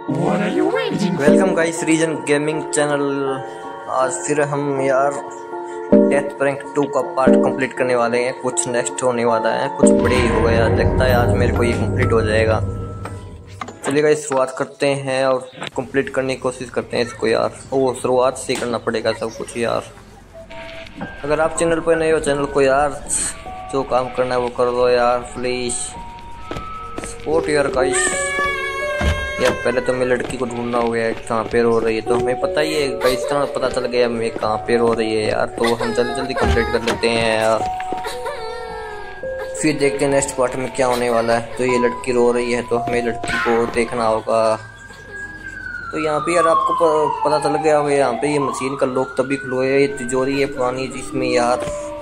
Welcome guys reason gaming channel. आज फिर हम यार डेथ प्रैंक 2 का पार्ट कंप्लीट करने वाले हैं। कुछ नेक्स्ट होने वाला है, कुछ बड़े ही हो गया लगता है। आज मेरे को ये कंप्लीट हो जाएगा। चलिए गाइस शुरुआत करते हैं और कंप्लीट करने की कोशिश करते हैं इसको यार। वो शुरुआत से करना पड़ेगा सब कुछ यार। अगर आप चैनल पर नए हो, चैनल को यार जो काम करना है वो कर दो यार प्लीज़। सपोर्ट यार गाइस। यार पहले तो मैं लड़की को ढूंढना हो गया कहाँ पे रो रही है, तो हमें पता ही है गाइस, इतना पता चल गया हमें कहाँ पे रो रही है यार। तो हम जल्दी जल्दी कंप्लीट कर लेते हैं यार, फिर देखते हैं नेक्स्ट पार्ट में क्या होने वाला है। तो ये लड़की रो रही है तो हमें लड़की को देखना होगा। तो यहाँ पे यार आपको पता चल गया होगा, यहाँ पे ये मशीन का लॉक तभी खुलो है। ये तिजोरी है पुरानी जिसमें यार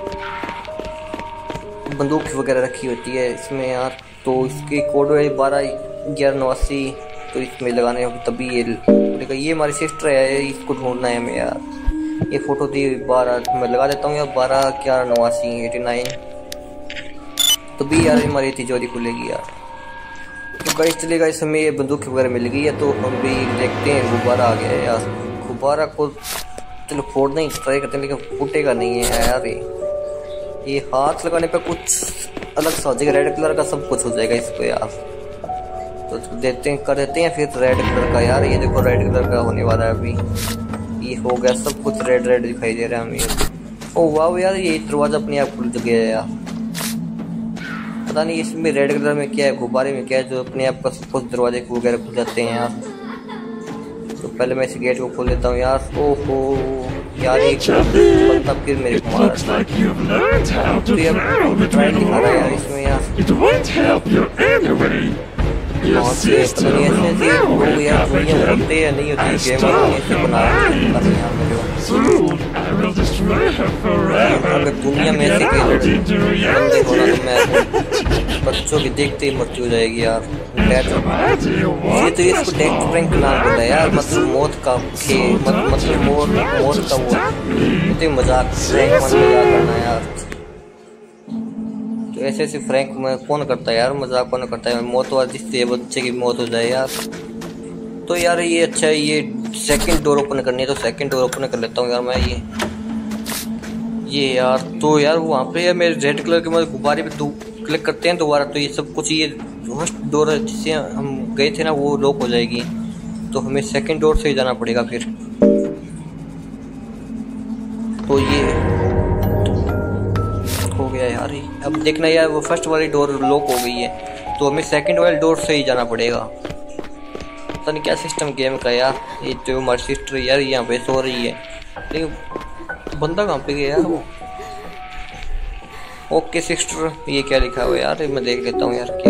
बंदूक वगैरह रखी होती है इसमें यार। तो इसकी कोड है 12/1189। तो इसमें लगाने होगी तभी ये हमारी सिस्टर है, इसको ढूंढना है हमें यार। ये फोटो थी 12, मैं लगा देता हूँ यार 12/1189 तभी यार हमारी तिजोरी खुलेगी यार। तो गाइस चलेगा, इस हमें ये बंदूक वगैरह मिल गई है। तो हम भी देखते हैं गुब्बारा आ गया है यार। गुब्बारा को चलो फोड़ने ही ट्राई करते हैं, लेकिन फूटेगा नहीं है यार। ये हाथ लगाने पे कुछ अलग सा हो जाएगा, रेड कलर का सब कुछ हो जाएगा इसको यार। तो देखते हैं, कर देते हैं फिर रेड कलर का यार। ये देखो रेड कलर का होने वाला है अभी। ये हो गया, सब कुछ रेड रेड दिखाई दे रहा है हमें। ओ वाह यार, ये दरवाजा अपने आप खुल गया है यार। पता नहीं इसमें रेड कलर में क्या है, गुब्बारे में क्या है जो अपने आप का सब कुछ दरवाजे वगैरह खुल जाते हैं यार। तो पहले मैं इस गेट को खोल लेता हूँ यार। ओहो यार, एक बंदा फिर मेरे को मार रहा है। तो यार ट्राई दिखा रहा है यार इसमें यार। ऐसे नहीं होते गेम ऐसे बना अगर दुनिया में ऐसे बंदे होना तो मैं बच्चों की देखते ही मृत्यु हो जाएगी यार। ये तो इसको डेथ प्रैंक नाम बोला है यार, मतलब मौत का खेल, मतलब मौत का वो तो मजाक करना यार। तो ऐसे ऐसे फ्रैंक में कौन करता है यार, मजाक कौन करता है। मौत वाला जिससे बच्चे की मौत हो जाए यार। तो यार ये अच्छा है, ये सेकंड डोर ओपन करनी है तो सेकंड डोर ओपन कर लेता हूँ यार मैं ये यार। तो यार वहाँ पे यार मेरे रेड कलर के मतलब गुब्बारे पे तो क्लिक करते हैं दोबारा, तो ये सब कुछ ये फर्स्ट डोर जिससे हम गए थे ना वो लॉक हो जाएगी। तो हमें सेकंड डोर से ही जाना पड़ेगा फिर। तो ये हो गया यार। अब देखना यार वो फर्स्ट वाली डोर लॉक हो गई है, तो हमें सेकंड वाली डोर से ही जाना पड़ेगा। पता नहीं क्या सिस्टम गेम का यार। ये जो हमारी सिस्टर यार यहाँ पे सो रही है, लेकिन बंदा कहाँ पे गया यार वो। ओके सिस्टर, ये क्या लिखा हुआ है यार, मैं देख लेता हूँ यार क्या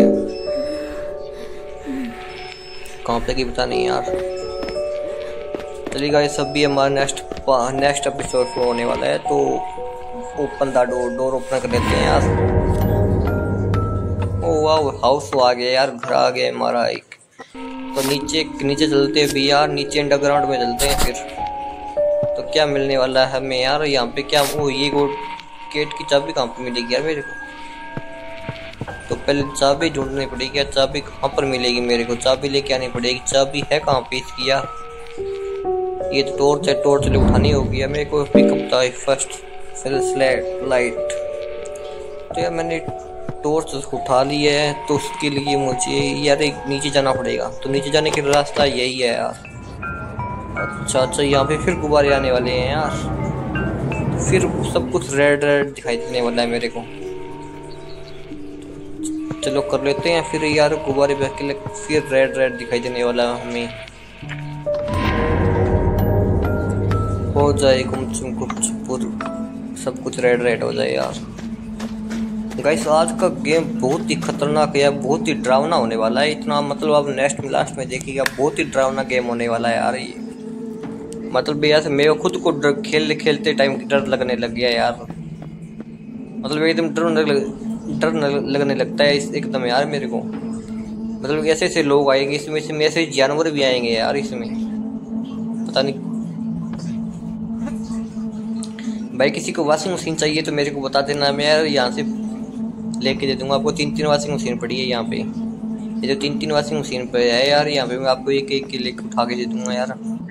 कहाँ पे की पता नहीं यार। चलिएगा, ये सब भी हमारा नेक्स्ट एपिसोड शुरू होने वाला है। तो ओपन द डोर ओपन कर लेते हैं यार। ओ वाह, हाउस आ गया यार, घर आ गया हमारा एक। तो नीचे चलते हैं भी यार, नीचे अंडरग्राउंड में चलते हैं फिर। तो क्या मिलने वाला है हमें यार यहाँ पे, क्या वो ये गेट की चाबी कहाँ पे मिलेगी यार मेरे को। तो पहले चाबी ढूंढनी पड़ेगी यार। चाबी कहाँ पर मिलेगी मेरे को, चाबी लेके आनी पड़ेगी। चाबी है कहाँ पे इसकी यार। ये तो टॉर्च है, टॉर्च ले उठानी होगी यार मेरे को। पिकअप था फर्स्ट लाइट। तो यार मैंने टॉर्च उठा ली है, तो उसके लिए मुझे यार एक नीचे जाना पड़ेगा। तो नीचे जाने का रास्ता यही है यार। अच्छा यहाँ पे फिर गुब्बारे आने वाले हैं यार। तो फिर सब कुछ रेड रेड दिखाई देने वाला है मेरे को। चलो कर लेते हैं फिर यार गुब्बारे पे, फिर रेड रेड दिखाई देने वाला है हमें। हो जाए सब कुछ रेड रेड हो जाए यार। गाइस आज का गेम बहुत ही खतरनाक है, बहुत ही डरावना होने वाला है। इतना मतलब आप लास्ट में देखिएगा, बहुत ही डरावना गेम होने वाला है यार ये। मतलब भैया से मेरे खुद को खेलते टाइम डर लगने लग गया यार। मतलब एकदम डर लगने लगता है एकदम यार मेरे को। मतलब ऐसे ऐसे लोग आएंगे इसमें ऐसे जानवर भी आएंगे यार इसमें, पता नहीं। भाई किसी को वॉशिंग मशीन चाहिए तो मेरे को बता देना, मैं यार यहाँ से लेके दे दूंगा आपको। 3 वाशिंग मशीन पड़ी है यहाँ पे। ये जो 3-3 वॉशिंग मशीन पे है यार, यहाँ पे मैं आपको एक एक के लेके उठा के दे दूंगा यार।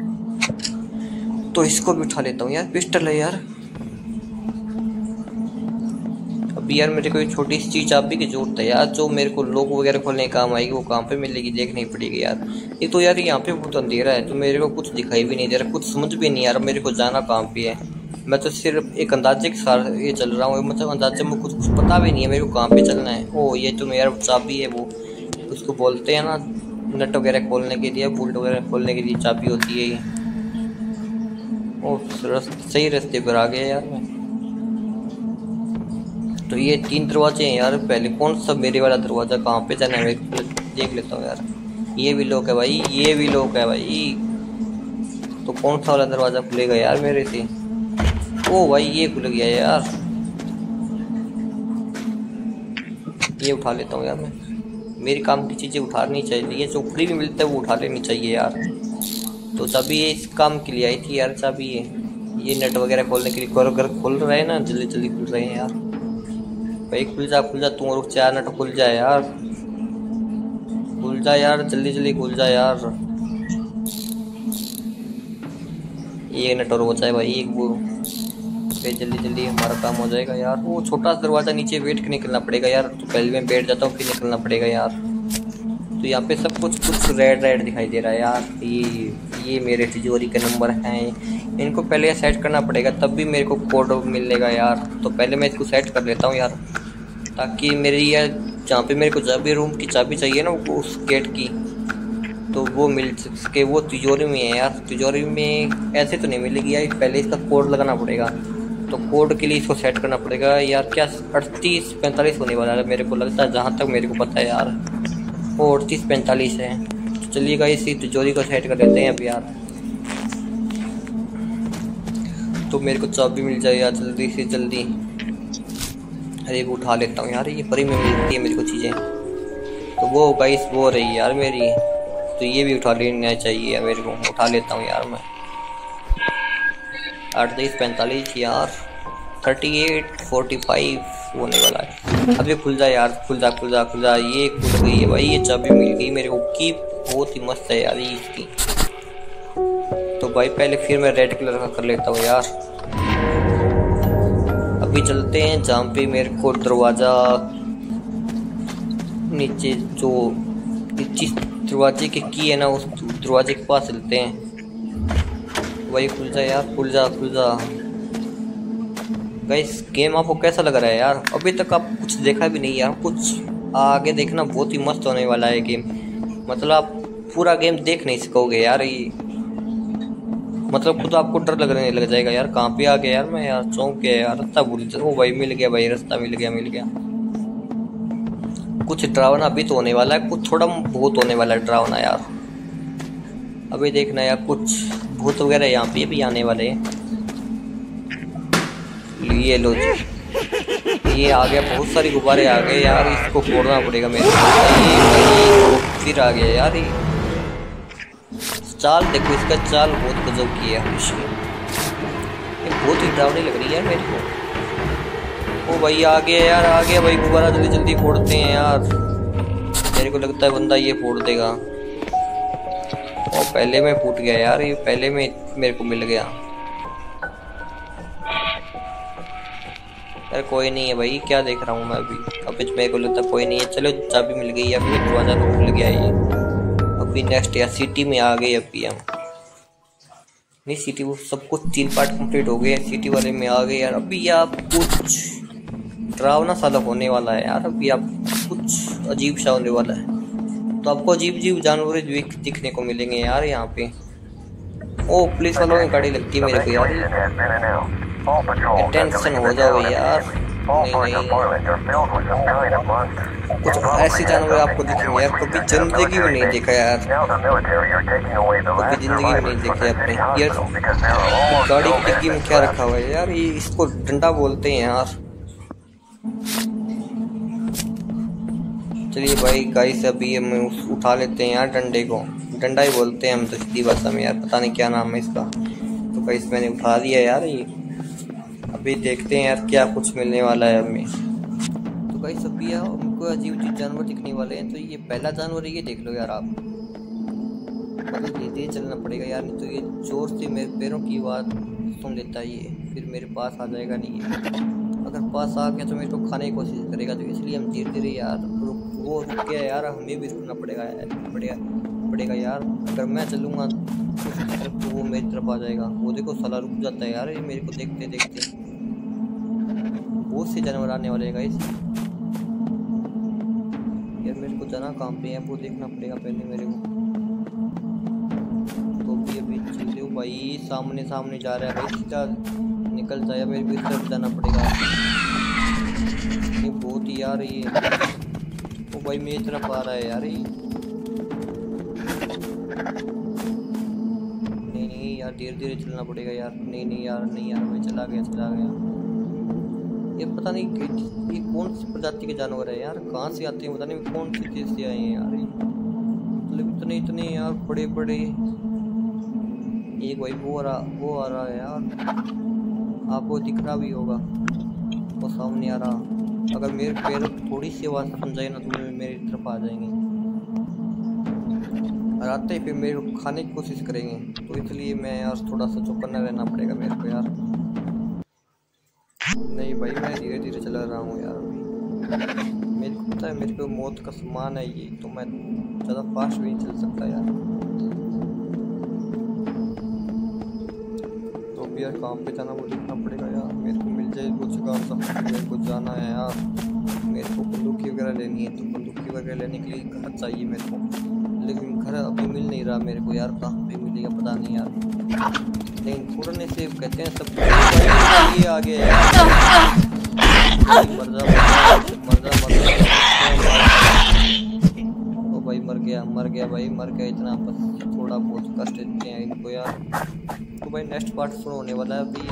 तो इसको भी उठा लेता हूँ यार, पिस्टल है यार। अभी यार मेरे को एक छोटी सी चीज चाबी की जरूरत है यार, जो मेरे को लॉक वगैरह खोलने काम आएगी। वो कहाँ पे मिलेगी देखनी पड़ेगी यार। ये तो यार यहाँ पे बहुत अंधेरा है, तो मेरे को कुछ दिखाई भी नहीं दे रहा, कुछ समझ भी नहीं आ रहा मेरे को जाना कहाँ पे है। मैं तो सिर्फ एक अंदाजे के साथ ये चल रहा हूँ, मतलब अंदाजे में कुछ पता भी नहीं है मेरे को कहाँ पे चलना है। ओ ये तो मेरा चाबी है, वो उसको बोलते हैं ना नट वगैरह खोलने के लिए, बोल्ट वगैरह खोलने के लिए चाबी होती है ये। ओ सही रास्ते पर आ गया यार मैं। तो ये 3 दरवाजे हैं यार, पहले कौन सा मेरे वाला दरवाजा कहाँ पे जाना है देख लेता हूँ यार। ये भी लॉक है भाई, ये भी लॉक है भाई। तो कौन सा वाला दरवाजा खुलेगा यार मेरे से? ओ भाई ये खुल गया यार, ये उठा लेता हूँ यार मैं। मेरी काम की चीज़ें उठानी चाहिए, ये जो फ्री में मिलता है वो उठा लेनी चाहिए यार। तो चाबी ये इस काम के लिए आई थी यार, चाबी ये नट वगैरह खोलने के लिए। घर खुल रहे हैं ना, जल्दी जल्दी खुल रहे हैं यार भाई। खुल जा तू, रुक जा, नट खुल जा यार, खुल जा यार, जल्दी जल्दी खुल जा यार। ये नट और बचा है भाई, एक वो जल्दी जल्दी हमारा काम हो जाएगा यार। वो छोटा सा दरवाजा नीचे वेट के निकलना पड़ेगा यार, तो पहले मैं बैठ जाता हूँ फिर निकलना पड़ेगा यार। तो यहाँ पे सब कुछ रेड रेड दिखाई दे रहा है यार। ये मेरे तिजोरी के नंबर हैं, इनको पहले सेट करना पड़ेगा तब भी मेरे को कोड मिलेगा यार। तो पहले मैं इसको सेट कर लेता हूँ यार, ताकि मेरी यार जहाँ पे मेरे को चाबी रूम की चाबी चाहिए ना उस गेट की, तो वो मिल सके। वो तिजोरी में है यार, तिजोरी में ऐसे तो नहीं मिलेगी यार, पहले इसका कोड लगाना पड़ेगा। तो कोड के लिए इसको सेट करना पड़ेगा यार। क्या 38-45 होने वाला है मेरे को लगता है, जहाँ तक मेरे को पता है यार। वो 38-45 है। तो चलिए गाइस इसी तिजोरी को सेट कर लेते हैं अभी यार, तो मेरे को चाबी मिल जाए यार जल्दी से जल्दी। अरे वो उठा लेता हूँ यार, ये फ्री में मिलती है मेरे को चीज़ें। तो वो गाइस वो रही यार मेरी, तो ये भी उठा लेना चाहिए यार मेरे को। उठा लेता हूँ यार मैं। 38-45 यार, 38-45 होने वाला है। अभी खुल जा यार, खुल जा खुल जा खुल जा। ये खुल गई है भाई, ये चाबी मिल गई मेरे को की, बहुत ही मस्त है यार ये इसकी। तो भाई पहले फिर मैं रेड कलर का कर लेता हूँ यार। अभी चलते हैं जहाँ पे मेरे को दरवाजा नीचे, जो जिस दरवाजे की की है ना उस दरवाजे के पास चलते हैं। भाई खुल जा यार, खुल जा खुल जा। गाइस गेम आपको कैसा लग रहा है यार? अभी तक आप कुछ देखा भी नहीं यार, कुछ आगे देखना, बहुत ही मस्त होने वाला है गेम। मतलब आप पूरा गेम देख नहीं सकोगे यार ये, मतलब खुद आपको डर लगने लग जाएगा यार। कहाँ पे आ गया यार मैं यार, चौंक गया यार, रास्ता भूल। ओ भाई मिल गया भाई, रास्ता मिल गया। कुछ डरावना अभी तो होने वाला है, कुछ थोड़ा बहुत होने वाला है डरावना यार। अभी देखना यार, कुछ भूत वगैरह यहाँ पे भी आने वाले हैं। ये लो जी, ये आ गया, बहुत सारी गुब्बारे आ गए यार, इसको फोड़ना पड़ेगा मेरे को। फिर आ गया यार, ये चाल देखो, इसका चाल बहुत गजब की है इसकी, ये बहुत ही डरावनी लग रही है मेरे को। ओ भाई आ गया यार, आ गया भाई गुब्बारा, जल्दी जल्दी फोड़ते हैं यार। मेरे को लगता है बंदा ये फोड़ देगा। और पहले में फूट गया यार, ये पहले में मेरे को मिल गया यार। कोई नहीं है भाई, क्या देख रहा हूँ मैं अभी मेरे को लगता कोई नहीं है। चलो चाबी मिल गई है, अभी दरवाजा तो खुल गया है ये। अभी नेक्स्ट यार सिटी में आ गए अभी हम, नहीं सिटी वो सब कुछ 3 पार्ट कंप्लीट हो गए, सिटी वाले में आ गए यार। अभी आप कुछ डरावना साला होने वाला है यार, अभी आप कुछ अजीब सा होने वाला है। तो आपको अजीब अजीब जानवर दिखने को मिलेंगे यार यहाँ पे। ओ पुलिस वालों की गाड़ी लगती है मेरे को यार, टेंशन हो जाओ यार। नहीं कुछ ऐसे जानवर आपको दिखेंगे यार, कभी जिंदगी में नहीं देखा यार, कभी जिंदगी में नहीं देखे अपने यार। गाड़ी की डिक्की में क्या रखा हुआ है यार? ये इसको डंडा बोलते हैं यार। चलिए भाई गाइस अभी हम उठा लेते हैं यार डंडे को, डंडा ही बोलते हैं हम तो सीधी भाषा में यार, पता नहीं क्या नाम है इसका। तो गाइस मैंने उठा दिया यार ये। अभी देखते हैं यार क्या कुछ मिलने वाला है हमें। तो गाइस अभी हमको को अजीब अजीब जानवर दिखने वाले हैं। तो ये पहला जानवर है, ये देख लो यार आप। मतलब धीरे धीरे चलना पड़ेगा यार, नहीं तो ये जोर से मेरे पैरों की आवाज़ सुन लेता है, ये फिर मेरे पास आ जाएगा नहीं। अगर पास आ गया तो मेरे को खाने की कोशिश करेगा, तो इसलिए हम धीरे धीरे यार वो रुक गया यार, हमें भी रुकना पड़ेगा यार। अगर मैं चलूँगा तो वो मेरी तरफ आ जाएगा। वो देखो साला रुक जाता है यार, ये मेरे को देखते देखते। बहुत से जानवर आने वाले हैं गाइस यार। मेरे को जाना कहाँ पे है वो देखना पड़ेगा पहले मेरे को। तो अभी चलो भाई, सामने जा रहा है भाई, सीधा निकल जाए, मेरे को इस तरफ जाना पड़ेगा। ये बहुत ही यार ये, ओ भाई मेरी तरफ आ रहा है यार ये। नहीं यार, धीरे धीरे चलना पड़ेगा यार। नहीं यार मैं चला गया। ये पता नहीं ये कौन सी प्रजाति के जानवर है यार, कहाँ से आते हैं पता नहीं, कौन सी देश से आए हैं यार ये। मतलब इतने यार बड़े। एक भाई वो आ रहा है यार, आपको दिख रहा भी होगा, वो सामने आ रहा। अगर मेरे पैर थोड़ी सी आवाज़ सुन जाए ना तो मेरी तरफ आ जाएंगे, और आते ही फिर मेरे को खाने की कोशिश करेंगे। तो इसलिए मैं यार थोड़ा सा चौकन्ना रहना पड़ेगा मेरे को यार। नहीं भाई, मैं धीरे धीरे चला रहा हूँ यार। मेरे को पता है मेरे को मौत का सामान है ये, तो मैं ज़्यादा फास्ट भी नहीं चल सकता यार। तो भी यार कहाँ पे जाना वो देखना पड़ेगा यार। मेरे को मिल जाए वो जगह, सब मेरे को जाना है यार। मेरे को बंदूकी वगैरह लेनी है, तो बंदूकी वगैरह लेने के लिए घर चाहिए मेरे को, लेकिन घर अभी मिल नहीं रहा मेरे को यार। कहाँ पे मिलेगा पता नहीं यार, लेकिन थोड़ने से कहते हैं सब। ये आ गया यार, मर ओ भाई मर गया भाई, इतना बस थोड़ा बहुत कष्ट देते हैं इनको यार। तो भाई नेक्स्ट पार्ट शुरू होने वाला है अभी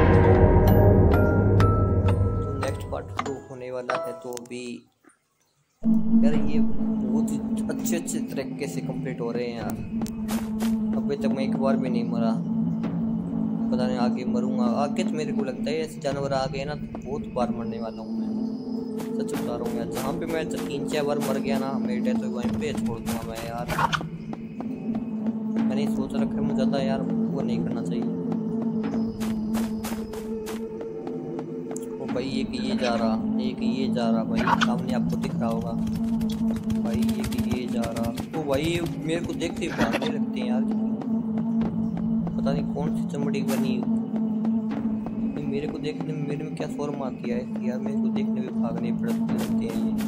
यार। तो अभी यार ये बहुत अच्छे तरीके से कंप्लीट हो रहे हैं यार। अभी तक मैं एक बार भी नहीं मरा, पता नहीं आगे मरूंगा। आगे तो मेरे को लगता है ऐसे जानवर आ गए ना तो बहुत बार मरने वाला हूँ मैं, सच बता रहा हूँ यार। जहाँ पे मैं 3-4 बार मर गया ना, मेरी डेथ तो वहीं पे छोड़ दूंगा मैं यार। मैंने सोच रखा है मुझे ज़्यादा यार वो नहीं करना चाहिए। ओ भाई एक ये जा रहा भाई, सामने आपको दिख रहा होगा भाई, एक ये जा रहा। ओ भाई मेरे को देखते ही भागने लगते हैं यार, पता नहीं कौन सी चमड़ी बनी। मेरे को देखने में मेरे में क्या शोर आती है यार, मेरे को देखने में भागने पड़ते रहते हैं ये।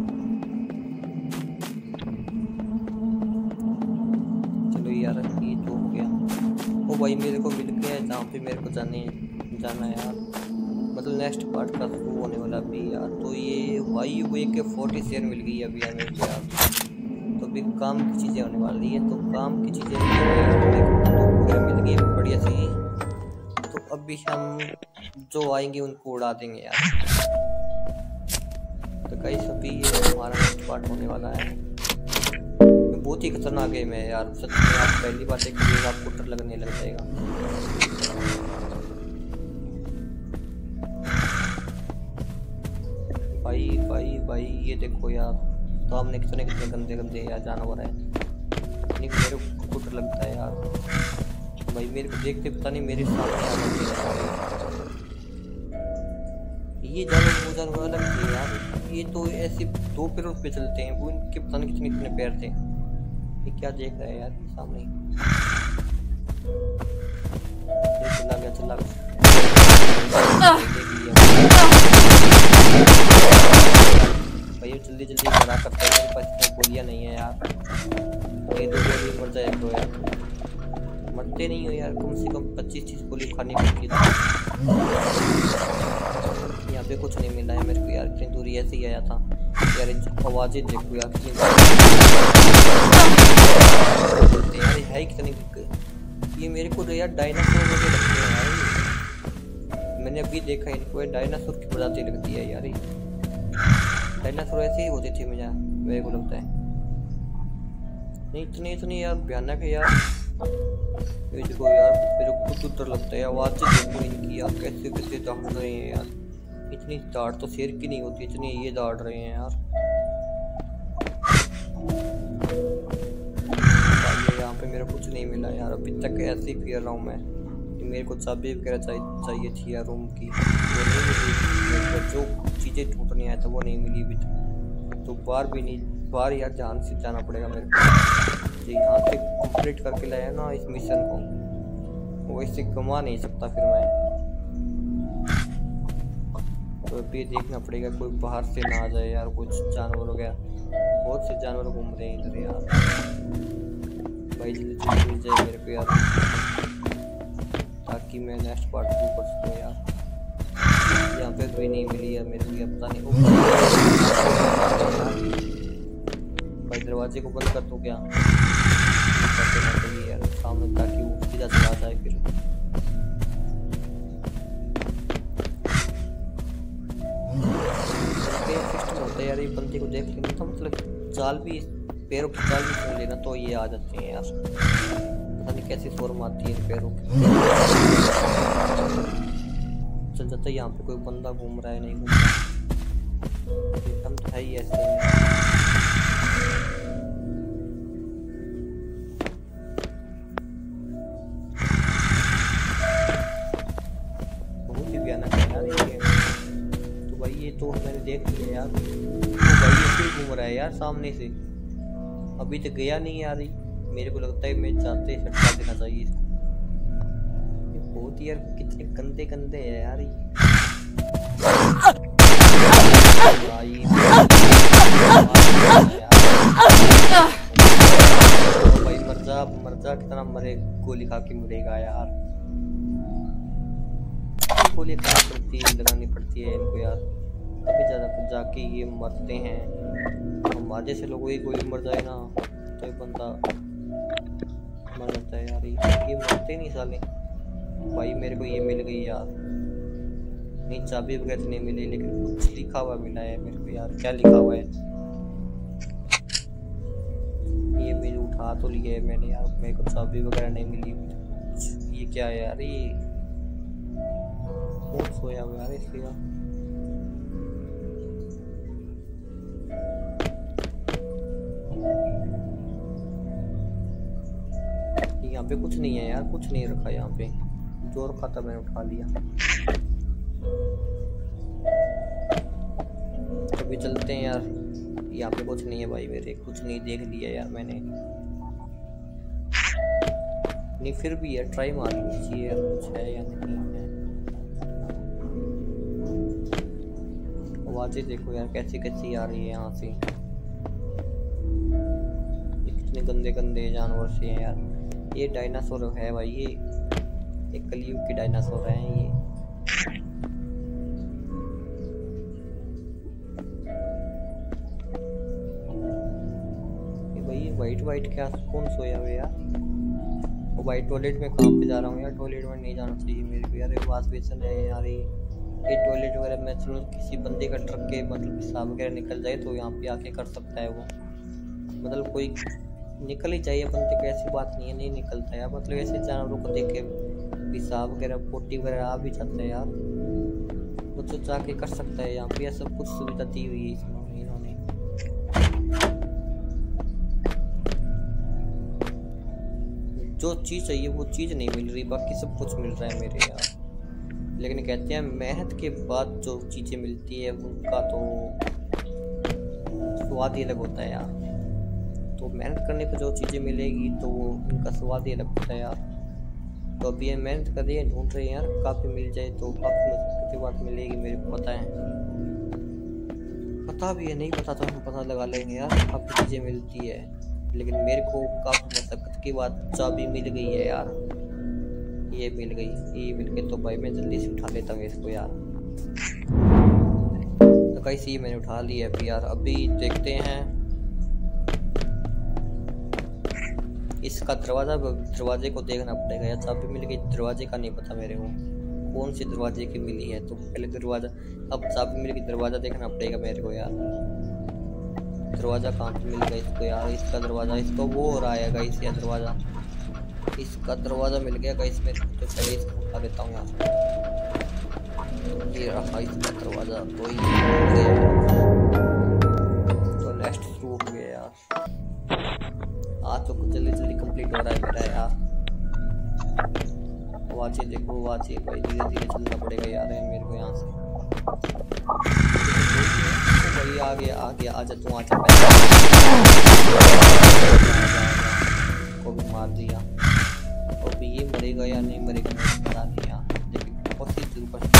चलो यार ये तो हो गया। ओ भाई मेरे को मिल गया जहाँ पे मेरे को जाना है यार। मतलब नेक्स्ट पार्ट का शुरू होने वाला अभी यार। तो ये भाई वो एक 40 शेयर मिल गई अभी यार मेरे को यार। तो अभी काम की चीज़ें होने वाली है, तो काम की चीज़ें मिल गई बढ़िया सी। तो अभी हम जो आएंगे उनको उड़ा देंगे यार। तो गाइस अभी ये हमारा नेक्स्ट पार्ट होने वाला है। बहुत ही खतरनाक गेम है यार, सच में आप पहली बार देखिएगा आपको डर लगने लग जाएगा। भाई ये देखो यार, सामने कितने गंदे यार जानवर है। मेरे को डर लगता है यार भाई, मेरे को देखते पता नहीं मेरे सामने आ गए। ये जानवर अलग थे यार, ये तो ऐसे 2 पैरों पे चलते हैं, वो इनके पता नहीं कितने पैर थे। ये क्या देख रहा है यार सामने, चला गया भाई जल्दी बना करते हैं, मेरे पास इतनी गोलियां नहीं है यार। ये 2 गोली मर जाए तो यार, मरते नहीं हो यार, कम से कम 25-30 गोली खानी पड़ती है। यहाँ पे कुछ नहीं मिला है मेरे को यार, इतनी दूरी ऐसे ही आया था यार। आवाज़ें देखो यार कितनी यार है कितनी। ये मेरे को यार डायनासोर मुझे लगते हैं यार। मैंने अभी देखा इनको, डायनासोर की प्रजाति लगती है यार। डायनासोर ऐसे ही होते थे मेरे को लगता है। नहीं इतनी यार भयानक है यार। ये देखो यार मेरे को खुद डर लगता है। आवाज़ देखो इनकी यार, कैसे दौड़ रहे हैं यार। इतनी दाढ़ तो शेर की नहीं होती, इतनी ये दौड़ रहे हैं यार। यहाँ पे मेरा कुछ नहीं मिला यार, अभी तक ऐसे ही फिर रहा हूँ मैं। मेरे को चाबी वगैरह चाहिए थी यार रूम की, वो नहीं मिली। जो चीज़ें ढूंढने आया था वो नहीं मिली अभी तक। तो बाहर भी नहीं, बाहर यार ध्यान से जाना पड़ेगा मेरे को। यहाँ से कंप्लीट करके लाया ना इस मिशन को, वो इससे गंवा नहीं सकता फिर मैं। तो अभी देखना पड़ेगा कोई बाहर से ना आ जाए यार, कुछ जानवर हो गया। बहुत से जानवर घूम रहे हैं इधर यार भाई, जल्दी मिल जाए मेरे को यार, ताकि मैं नेक्स्ट पार्ट शुरू कर सकूँ यार। यहाँ पे कोई नहीं मिली यार मेरे को, पता नहीं भाई दरवाजे को बंद कर दूँ क्या यार सामने, ताकि वो सीधा चला जाए फिर। सिस्टम होता है यार, ये बंदे को देख लेना था, मतलब जाल भी, पैरों की जाल भी सुन लेना तो ये आ जाते हैं यार। पता नहीं कैसी शोरम आती है पैरों की। चल जाता है, यहाँ पे कोई बंदा घूम रहा है नहीं घूम रहा, हम तो है ही ऐसे बहुत ही भयानक है यार ये। तो भाई ये तो मैंने देख लिया यार, तो भाई ये फिर घूम रहा है यार सामने से, अभी तक गया नहीं यार। मेरे को लगता है मैं जाते हटा देना चाहिए इसको। ये बहुत यार कितने गंदे गंदे है यार ये भाई। भाई मर जा कितना मरे, गोली खा के मरेगा यार। गोली खराब पड़ती है, लगानी पड़ती है इनको यार, तभी ज़्यादा जाके ये मरते हैं। हमारे जैसे लोगों की गोली मर जाए ना तो ये बंदा मर जाता है यार। ये मरते नहीं साले। भाई मेरे को ये मिल गई यार, नहीं चाबी वगैरह नहीं मिली, लेकिन कुछ लिखा हुआ मिला है मेरे को यार। क्या लिखा हुआ है ये मेरे उठा तो लिया है मैंने यार, मेरे को चाबी वगैरह नहीं मिली। ये क्या है यार, ये कौन सोया हुआ यार इसलिए यार। यहाँ पे कुछ नहीं है यार, कुछ नहीं रखा यहाँ पे, जो रखा था मैंने उठा लिया। अभी चलते हैं यार, यहाँ पे कुछ नहीं है भाई मेरे, कुछ नहीं देख लिया यार मैंने। नहीं फिर भी यार ट्राई मार लीजिए यार, कुछ है या नहीं है। आवाजें देखो यार कैसी कैसी आ रही है यहाँ से, कितने गंदे गंदे जानवर से हैं यार। ये डायनासोर है भाई, ये कलयुग के डायनासोर हैं ये। भाई वाइट वाइट क्या कौन सोया हुआ यार। वो भाई टॉयलेट में कहाँ पे जा रहा हूँ यार, टॉयलेट में नहीं जाना चाहिए मेरे को यार, वाश बेसन है यार ये टॉयलेट वगैरह में। चलो किसी बंदे का ट्रक के मतलब पेशाब वगैरह निकल जाए तो यहाँ पे आके कर सकता है वो, मतलब कोई निकल ही चाहिए बंदे को, ऐसी बात नहीं है नहीं निकलता है। मतलब ऐसे जानवरों को देख के पेशाब वगैरह पोटी वगैरह आ भी जाता है यार, वो तो जाके कर सकता है। यहाँ पे सब कुछ सुविधा दी हुई है इसमें इन्होंने। जो चीज़ चाहिए वो चीज़ नहीं मिल रही, बाकी सब कुछ मिल रहा है मेरे यार। लेकिन कहते हैं मेहनत के बाद जो चीज़ें मिलती है उनका तो स्वाद ही अलग होता है यार। तो मेहनत करने पर जो चीज़ें मिलेगी तो वो उनका स्वाद ही अलग होता है यार। तो अभी हम मेहनत कर रहे हैं, ढूंढ रहे हैं यार, काफ़ी मिल जाए तो काफ़ी मुश्किल के बाद मिलेगी मेरे को पता है। पता भी है, नहीं पता तो हम पता लगा लेंगे यार, काफ़ी चीज़ें मिलती है। लेकिन मेरे को काफ़ी मशक्क़त के बाद चाबी मिल गई है यार, ये मिल गई तो भाई मैं जल्दी से उठा लेता हूँ इसको यार। तो कैसे ये मैंने उठा लिया अभी यार। अभी देखते हैं इसका दरवाजे को देखना पड़ेगा यार। चाबी मिल गई, दरवाजे का नहीं पता मेरे को कौन सी दरवाजे की मिली है। तो पहले दरवाज़ा, अब चाबी मिल गई, दरवाज़ा देखना पड़ेगा मेरे को यार। दरवाज़ा कहाँ पे मिल गया इसको यार, इसका दरवाज़ा, इसको वो हो रहा है गाइस यार दरवाज़ा, इसका दरवाज़ा मिल गया गाइस मेरे को। तो चलिए इसको उठा लेता हूँ यहाँ, ये रखा इसका दरवाज़ा। तो ये तो नेक्स्ट शुरू हो गया यार। आज तो जल्दी जल्दी कंप्लीट हो रहा है मेरा यार। वाचे देखो वाचे भाई, धीरे धीरे चलना पड़ेगा यार मेरे को यहाँ से। तो भाई आ गया आजा तू आजा, को भी मार दिया। तो भी ये मरेगा या नहीं मरेगा मुझे पता नहीं यार, लेकिन बहुत ही दूर पर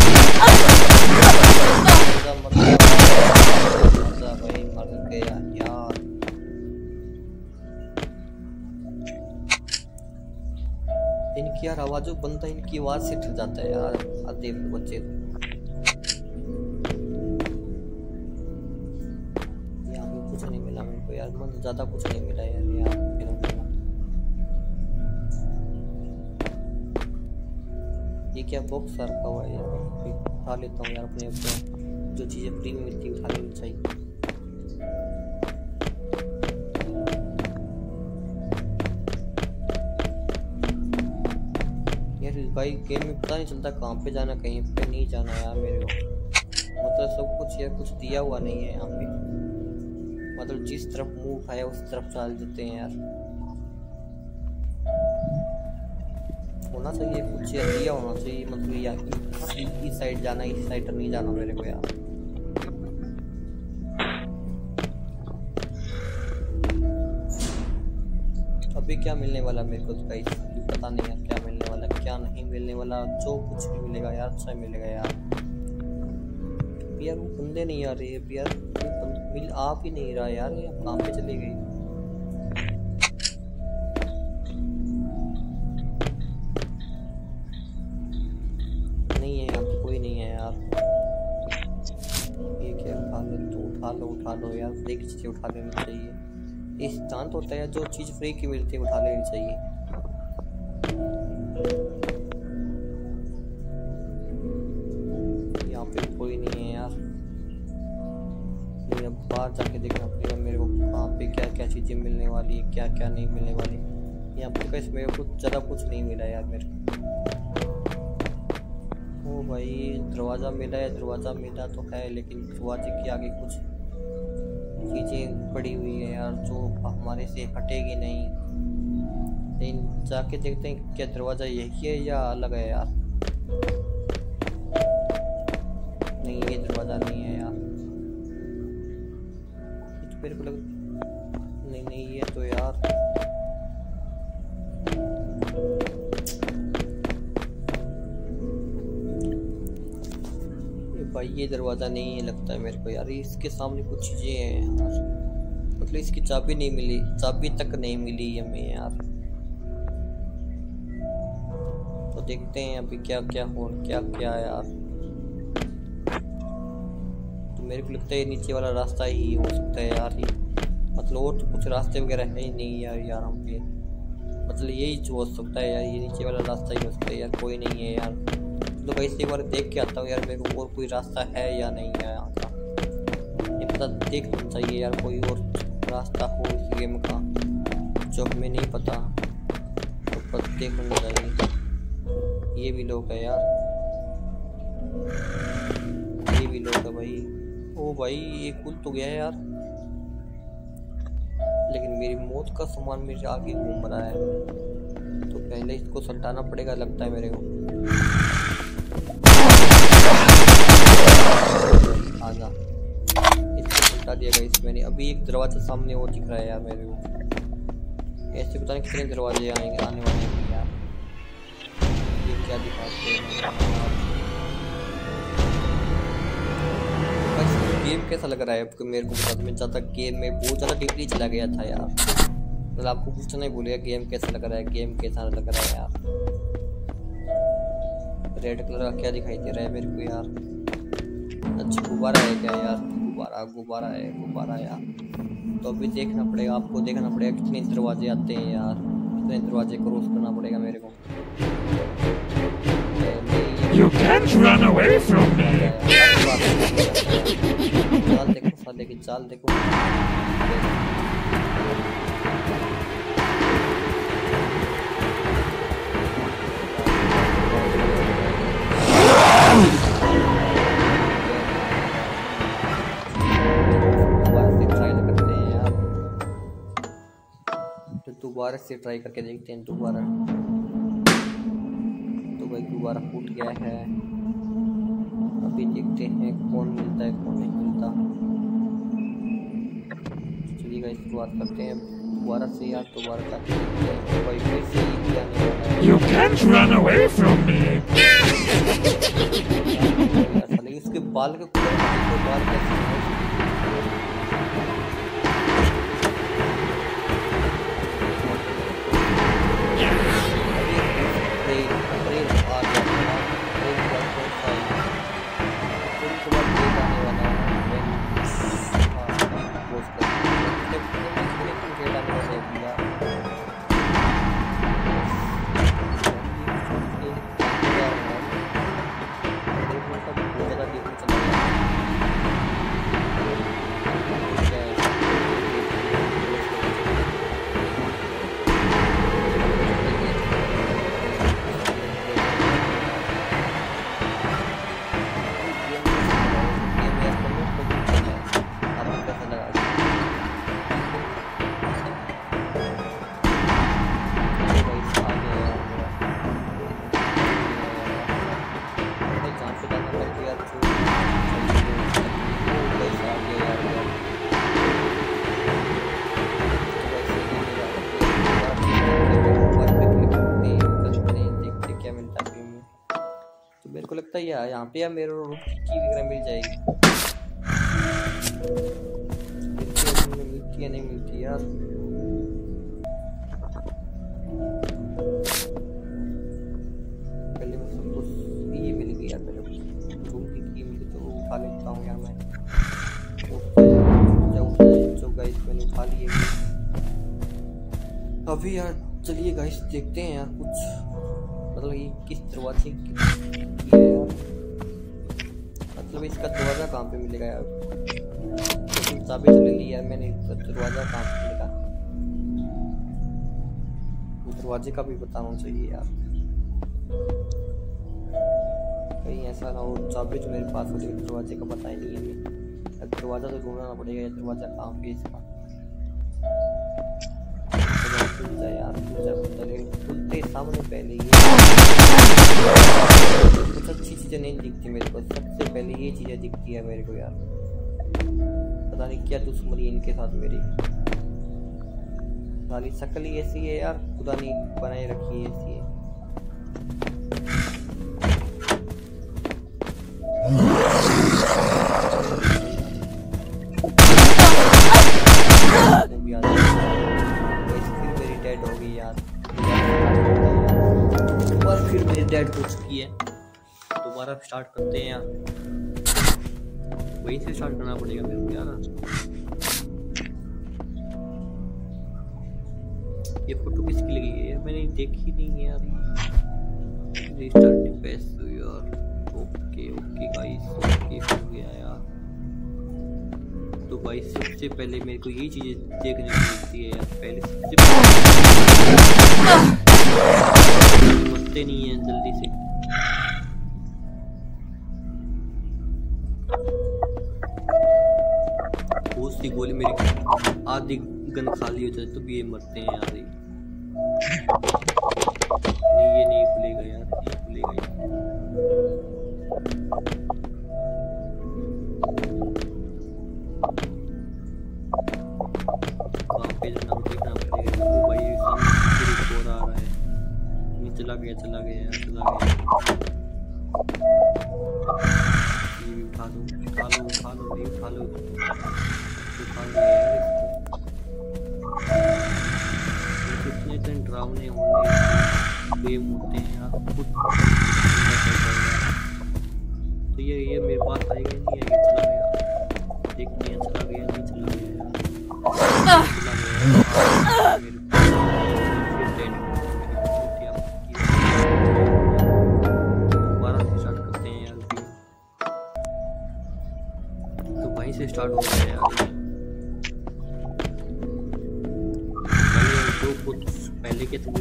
मजा भाई मर गया यार। इनकी यार आवाज़ों बनता है, इनकी आवाज़ से डर जाता है यार आधे बच्चे। यहाँ पे कुछ नहीं मिला मेरे को यार, मतलब ज़्यादा कुछ नहीं मिला यार यहाँ पे। ये क्या बॉक्स रखा हुआ है यार, उठा लेता हूँ यार अपने ऊपर। जो चीज़ें फ्री में मिलती है उठा लेनी चाहिए। भाई गेम में पता नहीं चलता कहाँ पे जाना, कहीं पे नहीं जाना यार मेरे को। मतलब सब कुछ यार कुछ दिया हुआ नहीं है यहाँ पे, मतलब जिस तरफ मुंह उठाया उस तरफ चल देते हैं यार। होना चाहिए कुछ यार, दिया होना चाहिए मतलब यार इस साइड जाना, इस साइड नहीं जाना मेरे को यार। अभी क्या मिलने वाला मेरे को तो पता नहीं यार, क्या मिलने वाला क्या नहीं मिलने वाला। जो कुछ भी मिलेगा यार अच्छा मिलेगा यार। यार वो बंदे नहीं आ रहे यार, मिल आप ही नहीं रहा यार, ये कहाँ पे चली गई। नहीं है यहाँ पे कोई नहीं है यार। ये क्या उठा लो यार, फ्री की चीजें उठा लेनी चाहिए। इस सिद्धांत होता है जो चीज फ्री की मिलती है उठा लेनी चाहिए। यहाँ पे कोई नहीं है यार, अब बाहर जाके देखना पड़ेगा मेरे को कहाँ पे क्या क्या चीजें मिलने वाली है, क्या क्या नहीं मिलने वाली। यहाँ पे कैसे मेरे को ज़्यादा कुछ नहीं मिला यार मेरे को। ओ भाई दरवाज़ा मिला है, दरवाज़ा मिला तो है, लेकिन दरवाजे के आगे कुछ चीज़ें पड़ी हुई है यार जो हमारे से हटेगी नहीं। लेकिन जाके देखते हैं क्या दरवाज़ा यही है या अलग है यार। नहीं ये दरवाज़ा नहीं है यार, तो मेरे को लग नहीं ये तो यार भाई ये दरवाज़ा नहीं है लगता है मेरे को यार। इसके सामने कुछ चीज़ें हैं यार, मतलब इसकी चाबी नहीं मिली, चाबी तक नहीं मिली हमें यार। तो देखते हैं अभी क्या क्या यार। तो मेरे को लगता है नीचे वाला रास्ता ही हो सकता है यार, ये मतलब और तो कुछ रास्ते वगैरह है ही नहीं यार यहाँ पे। मतलब यही जो हो सकता है यार, ये नीचे वाला रास्ता ही हो सकता है यार, कोई नहीं है यार। तो भाई एक बार देख के आता हूँ यार मेरे को और कोई रास्ता है या नहीं है यहाँ का। ये पता देखना चाहिए यार, कोई और रास्ता हो इस गेम का जो हमें नहीं पता, तो पता देखना चाहिए। ये भी लोग है यार, ये भी लोग है भाई। ओ भाई ये खुल तो गया है यार, लेकिन मेरी मौत का सामान मेरे आगे घूम रहा है, तो पहले इसको सटाना पड़ेगा लगता है मेरे को। आजा इसको सटा दिया गया इसमें नहीं। अभी एक दरवाजा सामने वो दिख रहा है यार मेरे को, ऐसे पता नहीं कितने दरवाजे आने वाले हैं यार। ये क्या दिखाते हैं गेम कैसा लग रहा है आपको मेरे को बता दो। मैं ज़्यादा गेम में बहुत ज़्यादा डीपली चला गया था यार, मतलब आपको पूछना ही भूलेगा गेम कैसा लग रहा है, गेम कैसा लग रहा है यार। रेड कलर का क्या दिखाई दे रहा है मेरे को यार। अच्छा गुब्बारा है क्या यार, गुब्बारा है यार। तो अभी देखना पड़ेगा, आपको देखना पड़ेगा कितने दरवाजे आते हैं यार, कितने दरवाजे क्रॉस करना पड़ेगा मेरे को। You can't run away from me. चाल देखो साले की चाल देखो। दोबारा से ट्राई करके देखते हैं दोबारा। तो भाई दोबारा फूट गया है। अभी देखते हैं कौन मिलता है कौन नहीं मिलता। चलिए गाइस शुरुआत करते हैं दोबारा से यार। दोबारा करते हैं तो भाई फिर से ही आने वाला है। You can't run away from me. साले उसके बाल के बाल कैसे को लगता है यहाँ पे यार मेरे की वगैरह मिल जाएगी। मिलती है नहीं मिलती यार। पहले मैं सब कुछ ये मिल गई यार। पहले रूम की मिली तो वो उठा लेता हूँ यार मैं। जो गाइस मैंने उठा लिए। अभी यार चलिए गाइस देखते हैं यार कुछ मतलब ये किस दरवाजे की है यार। मतलब इसका दरवाज़ा कहाँ पे मिलेगा यार। चाबी तो ले ली यार मैंने, दरवाज़ा कहाँ पे मिलेगा। दरवाजे का भी बताना चाहिए यार। कहीं ऐसा ना हो चाबी तो मेरे पास हो लेकिन दरवाजे का पता ही नहीं है अभी। दरवाज़ा तो ढूंढना पड़ेगा। दरवाज़ा कहाँ पे इसका यार। खुलते सामने पहले ये कुछ अच्छी चीजें नहीं दिखती मेरे को। सबसे पहले ये चीजें दिखती है मेरे को यार। पता नहीं क्या दुश्मनी है इनके साथ मेरी। सारी शक्ल ही ऐसी है यार, खुदा ने बनाए रखी है ऐसी है। डेड हो गई यार। दोबारा फिर मेरी डेड हो चुकी है। दोबारा स्टार्ट करते हैं यार। वहीं से स्टार्ट करना पड़ेगा मेरे को यार। ये फोटो किसकी लगी है मैंने देखी नहीं यार। रिस्टार्ट बेस्ट यार। ओके ओके गाइस ओके हो गया यार। तो भाई सबसे पहले मेरे को ये चीजें देखने को मिलती है यार। पहले सबसे मरते नहीं है जल्दी से। बहुत सी गोली मेरी आधी गन खाली हो जाए तो भी ये मरते हैं यार। नहीं ये नहीं खुलेगा यार, नहीं खुलेगा यार। देखना पड़ेगा। वो भाई सामने आ रहा है। नहीं चला गया यार चला गया। ये भी उठा लो नहीं उठा लो यार इसको। कितने दिन ड्रावने होने गेम होते हैं यार। तो ये मेरे पास आएगा नहीं आएगा। चला गया देखते हैं। चला गया नहीं चला गया दोबारा से स्टार्ट करते हैं यार। तो वहीं से स्टार्ट हो गया यार। पहले के तो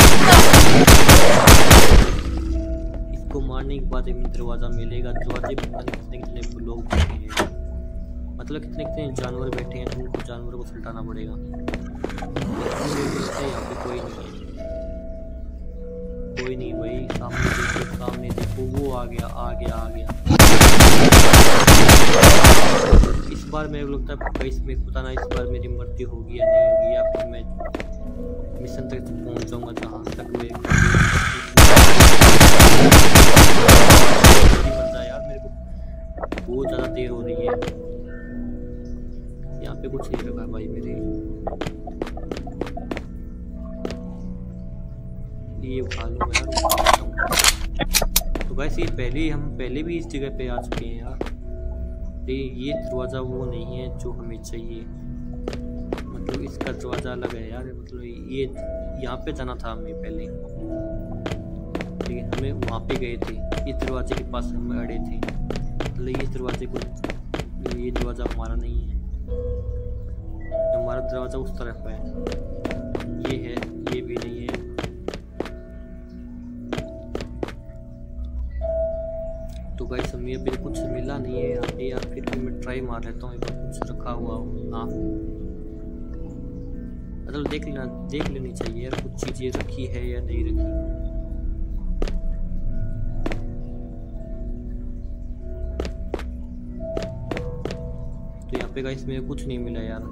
इसको मारने के बाद दरवाजा मिलेगा। दरवाजे कितने लोग बैठे हैं मतलब कितने जानवर बैठे हैं। तो उनको जानवरों को सुलटाना पड़ेगा। यहाँ पे कोई नहीं भाई। सामने देखो वो आ गया। इस बार मेरे को लगता है इसमें पता ना इस बार मेरी मृत्यु होगी या नहीं होगी, या फिर मैं मिशन तक पहुंच जाऊंगा जहाँ तक मेरे यार। मेरे को बहुत ज़्यादा देर हो रही है। यहाँ पे कुछ नहीं लगा भाई मेरे। ये उठा लूँ यार। तो वैसे हम पहले भी इस जगह पे आ चुके हैं यार। ये दरवाज़ा वो नहीं है जो हमें चाहिए, मतलब इसका दरवाज़ा अलग है यार। मतलब ये यहाँ पे जाना था हमें पहले, लेकिन हमें वहाँ पे गए थे। इस दरवाजे के पास हम अड़े थे, मतलब ये दरवाज़ा हमारा नहीं है। हमारा दरवाज़ा उस तरफ है, ये है, ये भी नहीं है। तो गाइस हमें अभी कुछ मिला नहीं है यहाँ पे यार। फिर भी मैं ट्राई मार लेता हूँ, कुछ रखा हुआ हो। हाँ मतलब देख लेनी चाहिए यार, कुछ चीज़ें रखी है या नहीं रखी। तो यहाँ पे गाइस मेरे कुछ नहीं मिला यार।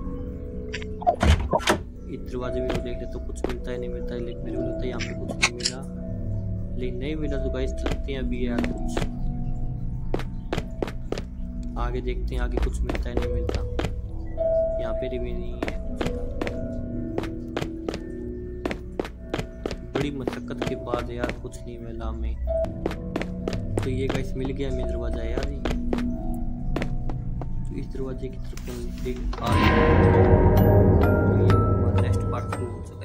इस दरवाजे में देख ले तो कुछ मिलता है नहीं मिलता है, लेकिन मेरे को लगता है यहाँ पे कुछ नहीं मिला। लेकिन नहीं मिला तो गाइस चलते हैं अभी यार, कुछ आगे देखते हैं, आगे कुछ मिलता है नहीं मिलता। यहाँ पे भी नहीं है। बड़ी मशक्कत के बाद यार कुछ नहीं मिला हमें। तो ये गाइस मिल गया हमें दरवाजा यार। तो इस दरवाजे की तरफ हम देख पा रहे हैं। तो ये नेक्स्ट पार्ट शुरू हो चुका है।